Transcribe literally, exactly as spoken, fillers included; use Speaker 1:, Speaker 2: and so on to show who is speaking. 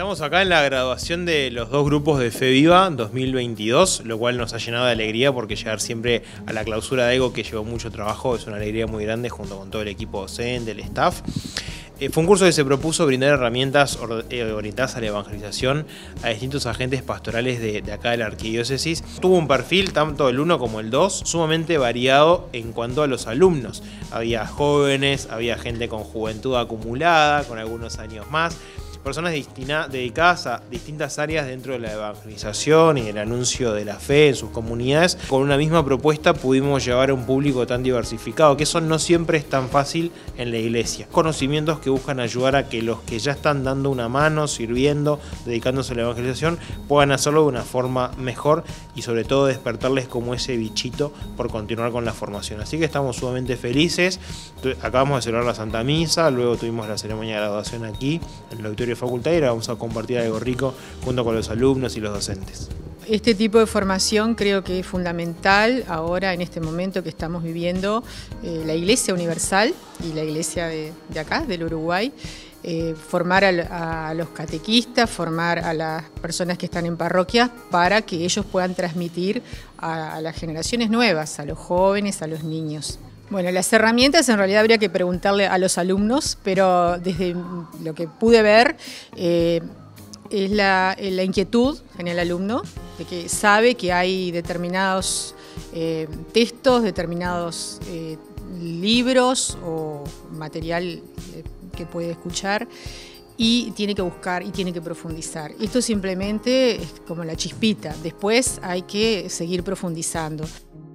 Speaker 1: Estamos acá en la graduación de los dos grupos de Fe Viva dos mil veintidós, lo cual nos ha llenado de alegría porque llegar siempre a la clausura de EGO, que llevó mucho trabajo, es una alegría muy grande junto con todo el equipo docente, el staff. Eh, fue un curso que se propuso brindar herramientas or eh, orientadas a la evangelización a distintos agentes pastorales de, de acá de la arquidiócesis. Tuvo un perfil, tanto el uno como el dos, sumamente variado en cuanto a los alumnos. Había jóvenes, había gente con juventud acumulada, con algunos años más, personas dedicadas a distintas áreas dentro de la evangelización y el anuncio de la fe en sus comunidades. Con una misma propuesta pudimos llevar a un público tan diversificado, que eso no siempre es tan fácil en la iglesia. Conocimientos que buscan ayudar a que los que ya están dando una mano, sirviendo, dedicándose a la evangelización, puedan hacerlo de una forma mejor y sobre todo despertarles como ese bichito por continuar con la formación. Así que estamos sumamente felices. Acabamos de celebrar la Santa Misa, luego tuvimos la ceremonia de graduación aquí en el auditorio facultad y ahora vamos a compartir algo rico junto con los alumnos y los docentes.
Speaker 2: Este tipo de formación creo que es fundamental ahora en este momento que estamos viviendo eh, la Iglesia Universal y la Iglesia de, de acá, del Uruguay. Eh, formar a, a los catequistas, formar a las personas que están en parroquias para que ellos puedan transmitir a, a las generaciones nuevas, a los jóvenes, a los niños. Bueno, las herramientas en realidad habría que preguntarle a los alumnos, pero desde lo que pude ver eh, es la, la inquietud en el alumno, de que sabe que hay determinados eh, textos, determinados eh, libros o material eh, que puede escuchar y tiene que buscar y tiene que profundizar. Esto simplemente es como la chispita, después hay que seguir profundizando.